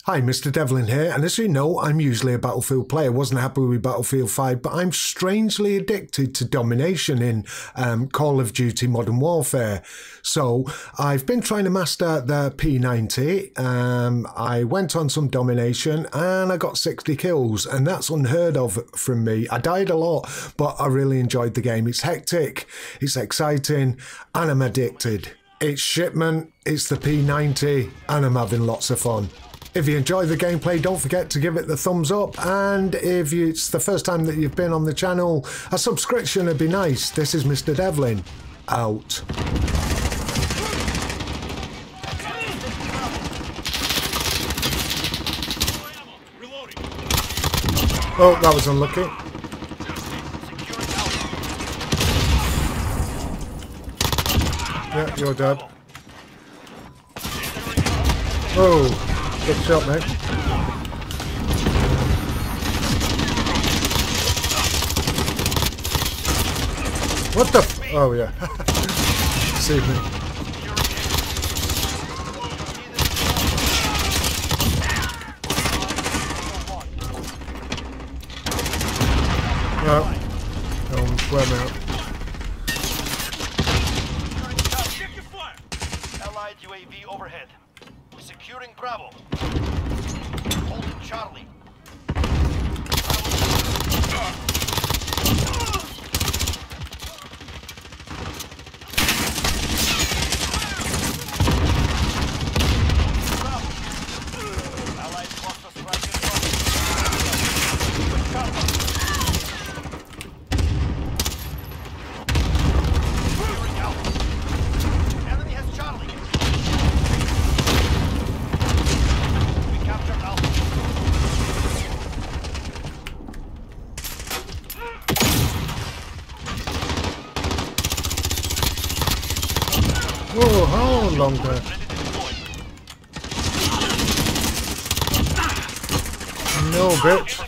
Hi, Mr. Devlin here, and as you know, I'm usually a Battlefield player. Wasn't happy with Battlefield 5, but I'm strangely addicted to Domination in Call of Duty Modern Warfare. So I've been trying to master the P90. I went on some Domination and I got 60 kills, and that's unheard of from me. I died a lot, but I really enjoyed the game. It's hectic, it's exciting, and I'm addicted. It's shipment, it's the P90, and I'm having lots of fun. If you enjoy the gameplay, don't forget to give it the thumbs up, and if it's the first time that you've been on the channel, a subscription would be nice. This is Mr. Devlin, out. Oh, that was unlucky. Yeah, you're dead. Oh. Good shot, mate. What the f— oh yeah. See me. No. No, swim out. Allied UAV overhead. Securing Bravo. Holding Charlie. Allied cluster striking. Securing Alpha. Enemy has Charlie. We captured Alpha. Oh, how long there? No, bitch.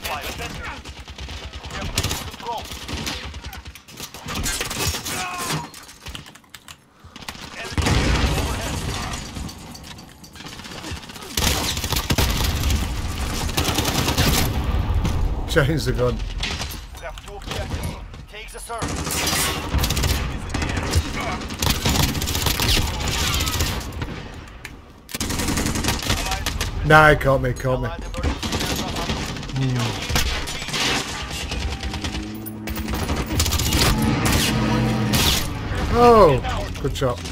Change the gun. We have two objectives. Take the service. Nah, he caught me, caught me. Oh, good shot.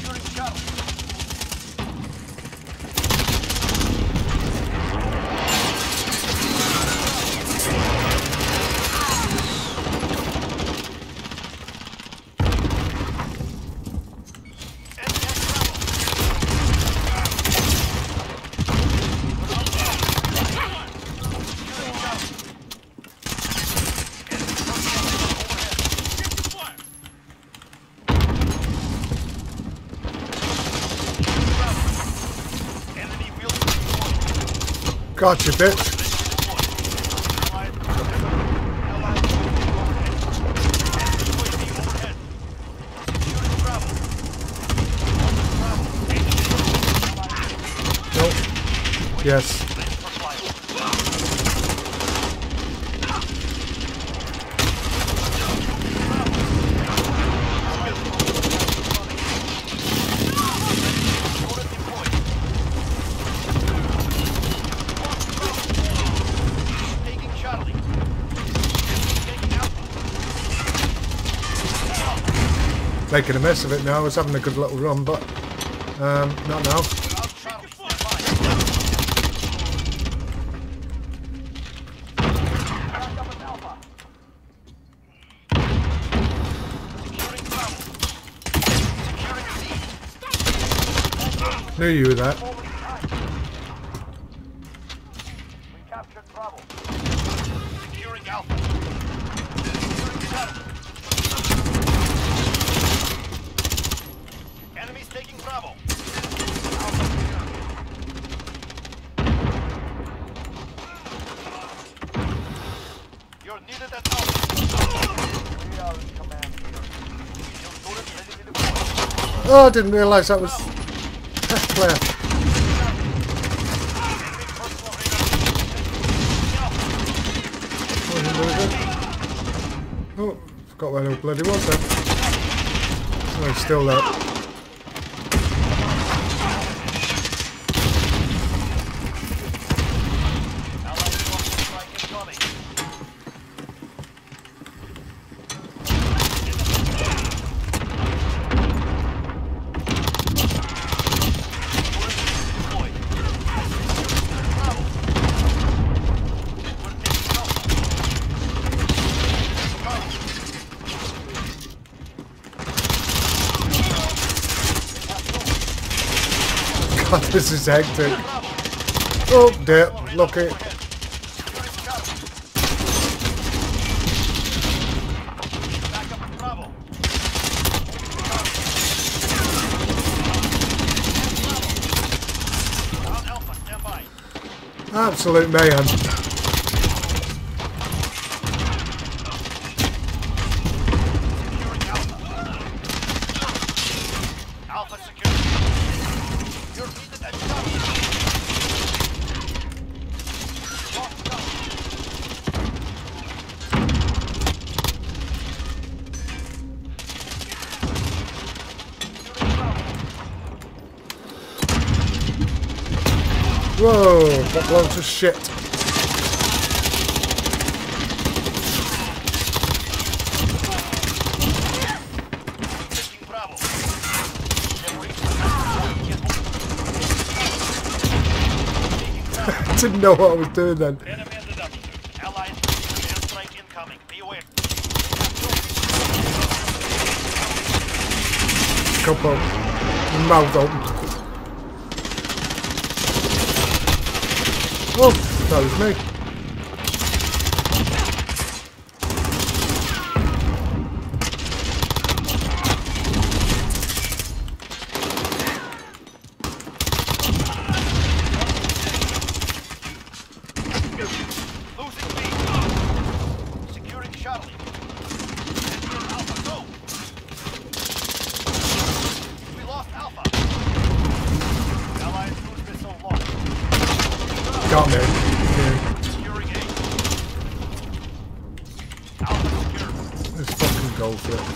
Gotcha, bitch. Nope. Yes. Making a mess of it now. I was having a good little run, but not now. Knew you were that. We captured Bravo. Securing Alpha. Enemies taking Bravo. You're needed at Alpha. We are in command here. Your turret ready to deploy. Oh, I didn't realise that was clear. Oh, forgot where the bloody was then. Oh, he's still there. God, this is hectic. Oh dear, lucky. Absolute mayhem. Whoa, got blown to shit. Didn't know what I was doing then. Couple mouth open. Oh, that was me. Got me. Let's fucking go for it.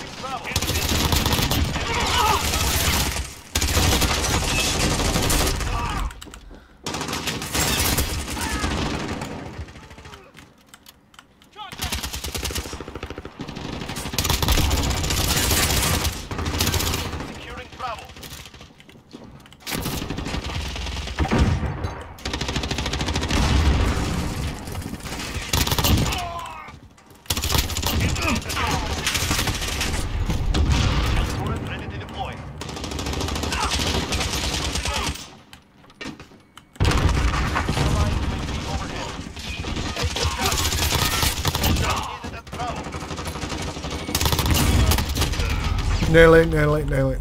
Nail it, nail it, nail it.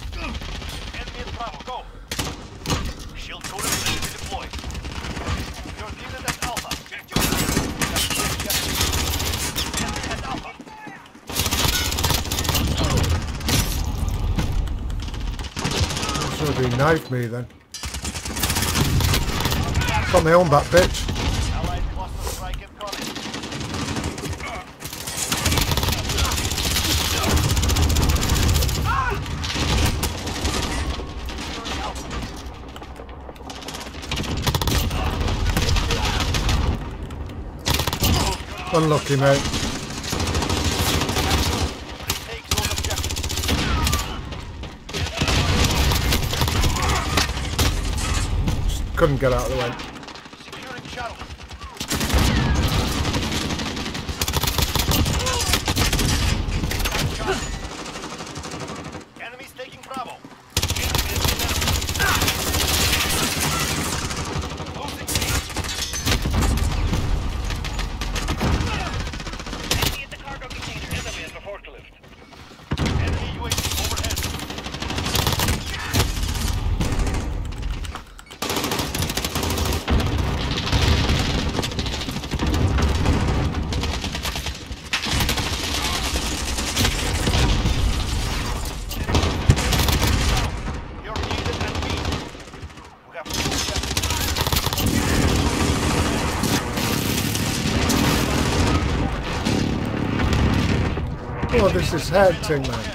Should have knifed me then. Got my own back, bitch. Unlucky, mate. Just couldn't get out of the way. Enemies taking Bravo. Oh, this is hectic, man.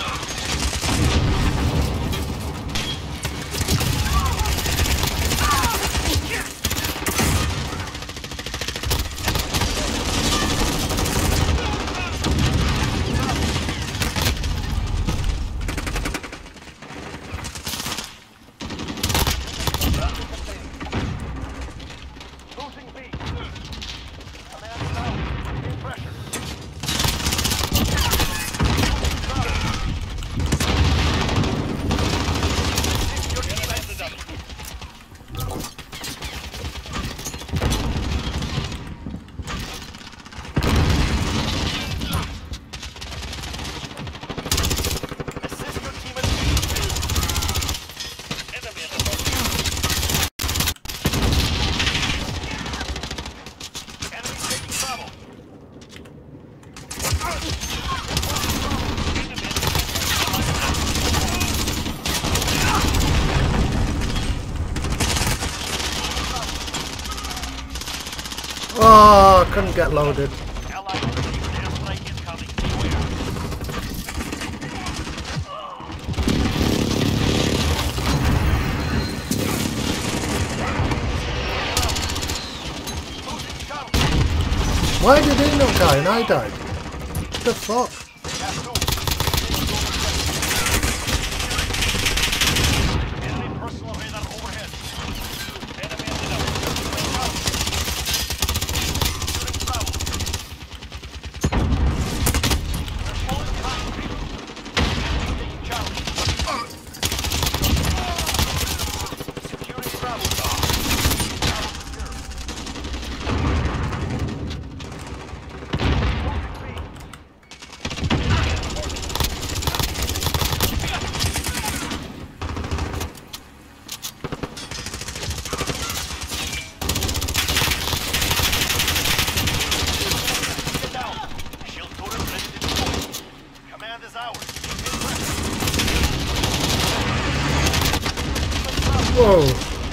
Losing B. Command down. Begin pressure. Your team has the double. Assist your team at B. Enemy at the front. Enemy taking trouble. Oh, I couldn't get loaded. Allied airstrike incoming. Beware. Losing shuttle. Why did he not die and I died? What the fuck? Enemy personal radar overhead. Enemy at the double. Shooting trouble. They're pulling behind me. Enemy taking Charlie. Securing trouble. Charlie secure. Losing B. Get down. Shield turret ready to deploy. Command is ours. Begin pressure. Whoa.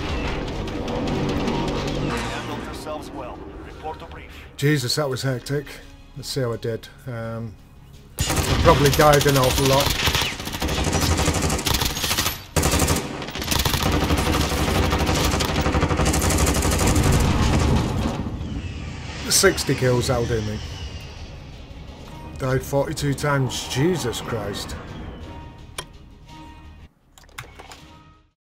Handled yourselves well. Report to brief. Jesus, that was hectic. Let's see how I did. I probably died an awful lot. 60 kills, that'll do me. Died 42 times. Jesus Christ.